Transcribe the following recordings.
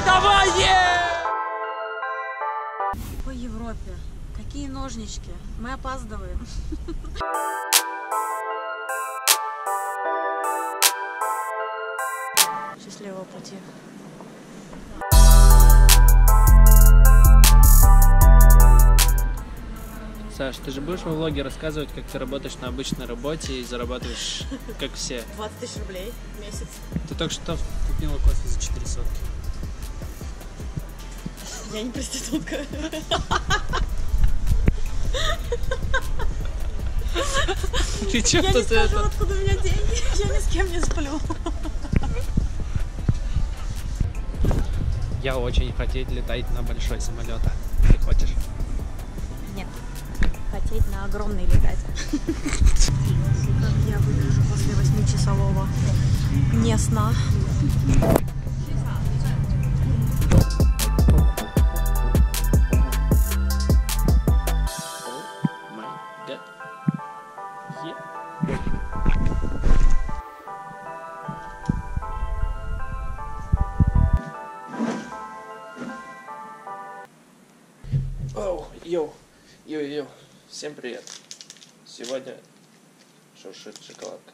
Давай! По Европе. Какие ножнички? Мы опаздываем. Счастливого пути. Саш, ты же будешь во влоге рассказывать, как ты работаешь на обычной работе и зарабатываешь, как все? 20 тысяч рублей в месяц. Ты только что купила кофе за 4 сотки. Я не проститутка. Ты чё Я не тут скажу, это? откуда у меня деньги. Я ни с кем не сплю. Я очень хотеть летать на большой самолет. Ты хочешь? Нет. Хотеть на огромный летать. Как я выгляжу после 8-часового не сна. Йоу, всем привет. Сегодня шуршит шоколадка.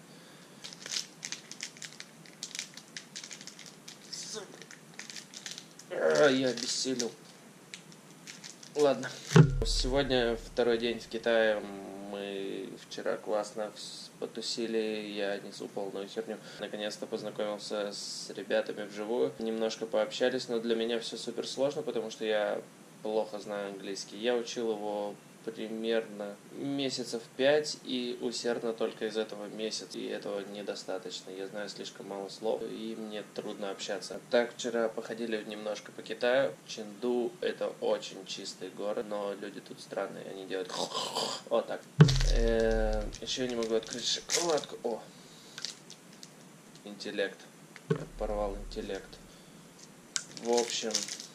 Я обессилел. Ладно. Сегодня второй день в Китае. Мы вчера классно потусили, я несу полную херню. Наконец-то познакомился с ребятами вживую. Немножко пообщались, но для меня все супер сложно, потому что я плохо знаю английский. Я учил его примерно месяцев 5 и усердно только из этого месяц. И этого недостаточно. Я знаю слишком мало слов, и мне трудно общаться. Так, вчера походили немножко по Китаю. Чэнду — это очень чистый город, но люди тут странные. Они делают вот так. Еще я не могу открыть шоколадку. О! Интеллект. Я порвал интеллект. В общем...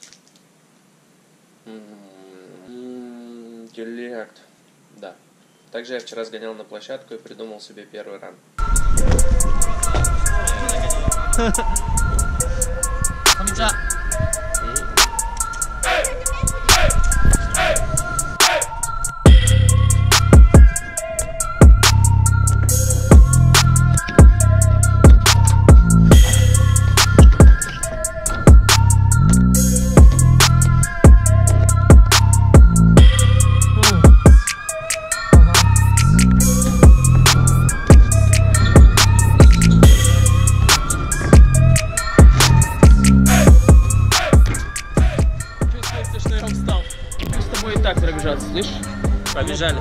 Интеллект. Да. Также я вчера сгонял на площадку и придумал себе первый ран. Слышь? Побежали.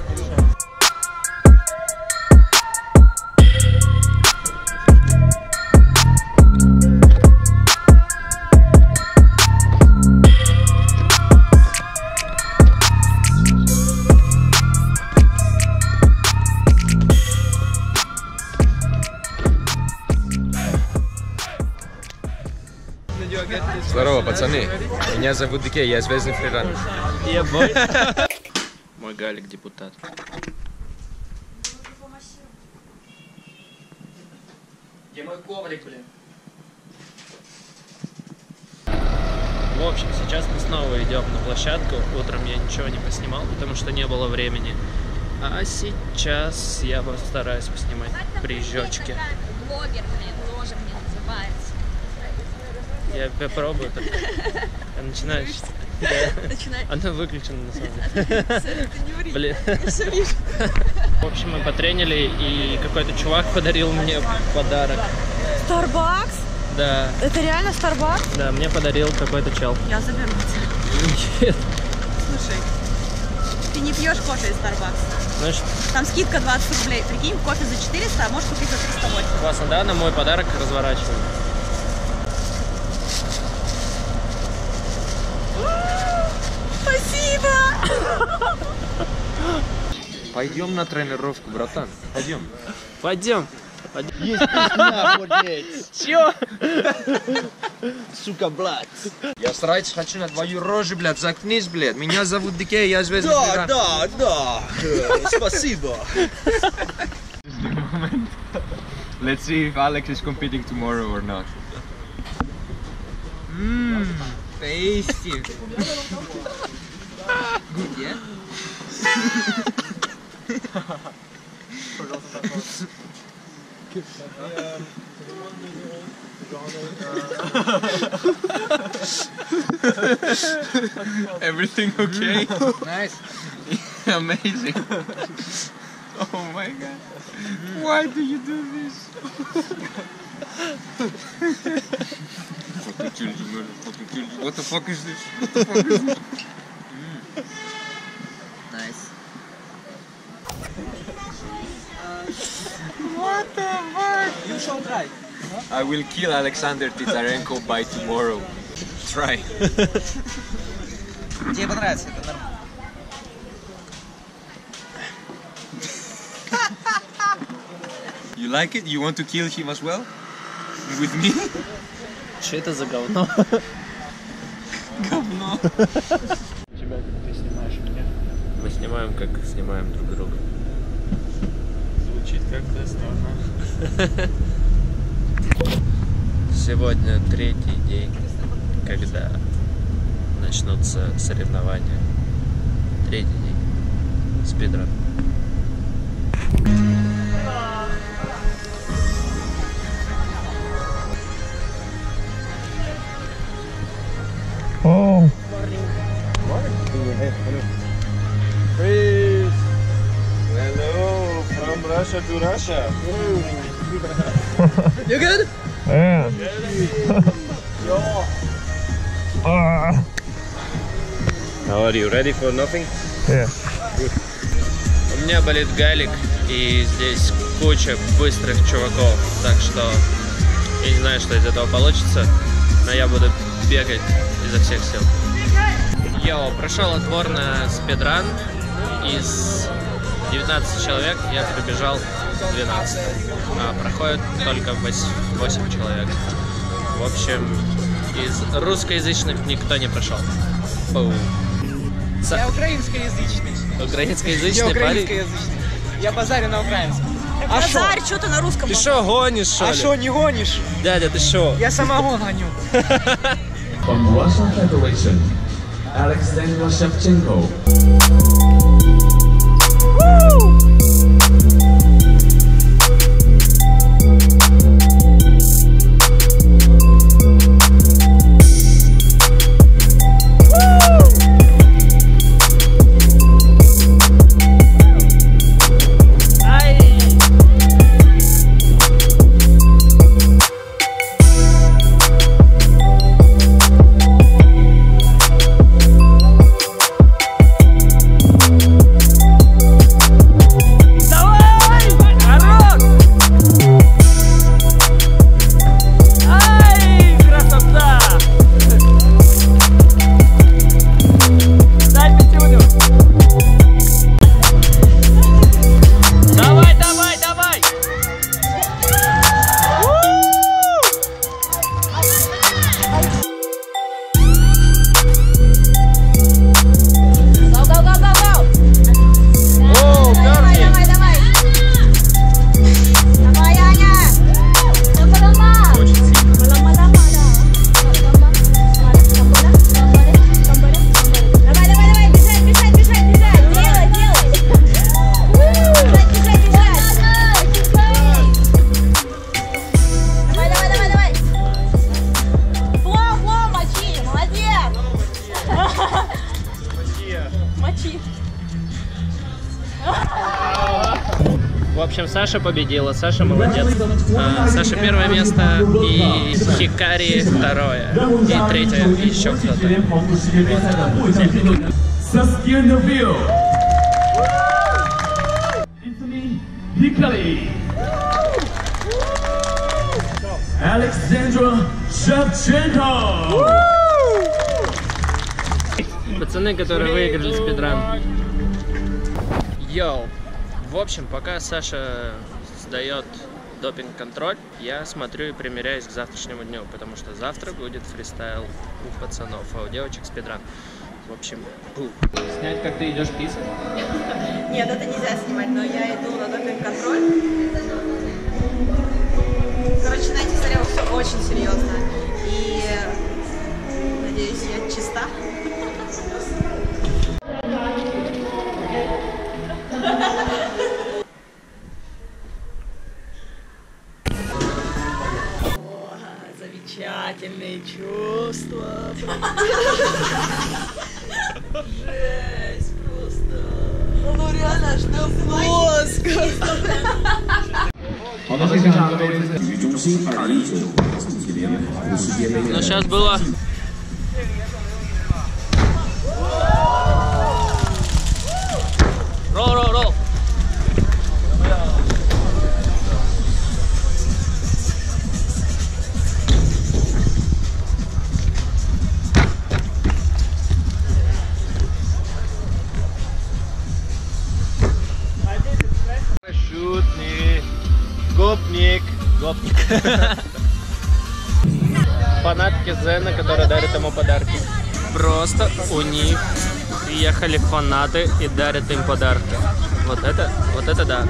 Здорово, пацаны. Меня зовут Дике, я звездный фриран. Мой Галик депутат. Где мой коврик, блин? В общем, сейчас мы снова идем на площадку. Утром я ничего не поснимал, потому что не было времени. А сейчас я постараюсь поснимать прыжочки. Блогер, блин, тоже мне называется. Я попробую так. Начинаешь. Начинай. Она выключена на самом деле. Ты не ври. Блин. Я все вижу. В общем, мы потренили, и какой-то чувак подарил мне подарок. Starbucks? Да. Это реально Starbucks? Да, мне подарил какой-то чел. Я заберу тебя. Нет. Слушай, ты не пьешь кофе из Starbucks. Знаешь, Там скидка 20 рублей. Прикинь, кофе за 400, а можешь купить за 308. классно, да? На мой подарок разворачиваю. Спасибо! Пойдем на тренировку, братан. Пойдем. Пойдем. Есть пизда, блядь. Чё? Сука, блядь. Я срать хочу на твою рожу, блядь. Заткнись, блядь. Меня зовут Дике, я звездный фриран. Да. Спасибо. Let's see if Alex is competing tomorrow or not. Tasty. Good, yeah? Everything okay? Nice. Amazing. Oh my god. Why do you do this? What the fuck is this? What the fuck is this? Nice. What the fuck? You shall try. I will kill Alexander Titarenko by tomorrow. Try. Тебе понравится, это нормально. You like it? You want to kill him as well? With me? Что это за говно? Говно. Тебя как ты снимаешь меня? Мы снимаем, как снимаем друг друга. Звучит как-то странно. Сегодня третий день, когда начнутся соревнования. Третий день. Спидран. Oh. Peace. Hello, from Russia to Russia. You good? Yeah. How are you? Ready for nothing? Yeah. У меня болит галик, и здесь куча быстрых чуваков, так что я не знаю, что из этого получится, но я буду бегать изо всех сил. Йоу, прошел отбор на спидран. Из 19 человек я пробежал 12, а проходит только 8 человек. В общем, из русскоязычных никто не прошел. Я украинскоязычный. Украинскоязычный Я парень? украинскоязычный. Я базарю на украинском. А шо? Базарь, что ты на русском? Ты шо, гонишь, что А ли? шо, не гонишь? Дядя, ты шо? Я самогон гоню. From Russian Federation, Alexander Shevchenko. В общем, Саша победила, Саша молодец. Саша первое место, и Хикари второе, и третье еще кто-то. Alexander Shevchenko. Пацаны, которые выиграли спидран. Йоу. В общем, пока Саша сдает допинг-контроль, я смотрю и примеряюсь к завтрашнему дню, потому что завтра будет фристайл у пацанов, а у девочек спидран. В общем, снять, как ты идешь писать? Нет, это нельзя снимать, но я иду на допинг-контроль. Короче, на этих зарядах все очень серьезно. И Замечательные чувства. Жесть просто. Ну реально аж до мозга. 好的，现场各位体育中心219近期联跑世界杯。 Ну, сейчас было. Ролл. Шутник. Гопник. Фанатки Зена, которые дарят ему подарки. Просто у них приехали фанаты и дарят им подарки. Вот это да.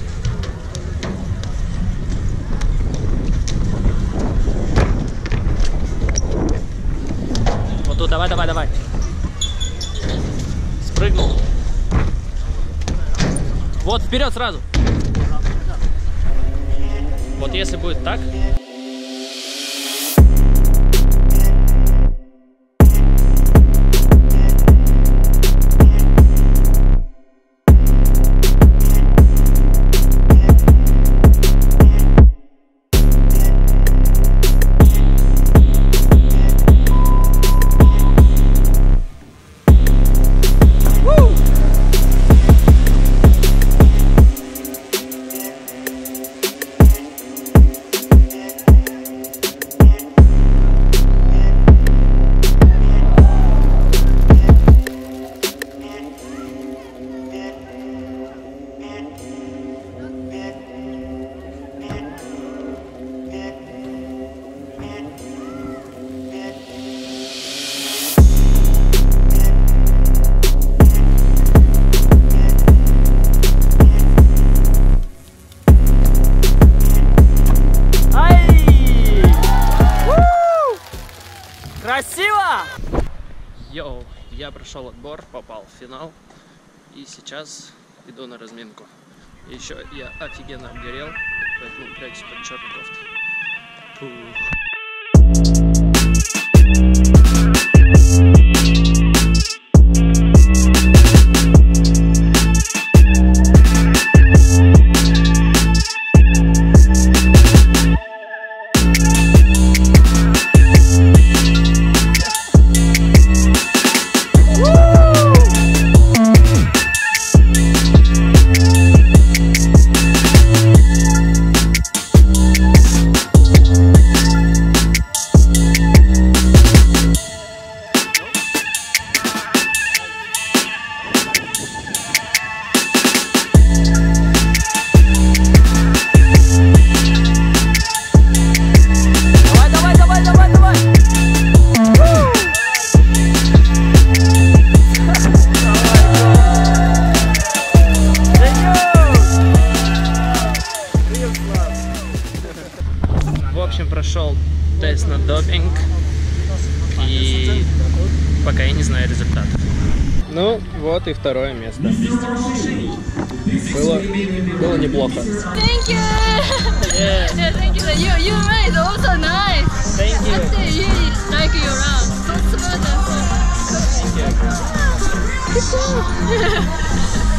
Вот тут, давай. Спрыгнул. Вот, вперед сразу. Вот если будет так. Красиво! Йоу, я прошел отбор, попал в финал и сейчас иду на разминку. Еще я офигенно обгорел, поэтому прячусь под черной кофтой. В общем, прошел тест на допинг, и пока я не знаю результатов. Ну, вот и второе место. Было неплохо. Thank you. Yeah, thank you. You made also nice. Thank you. I see you like you around. So smooth and so. Thank you. Good job.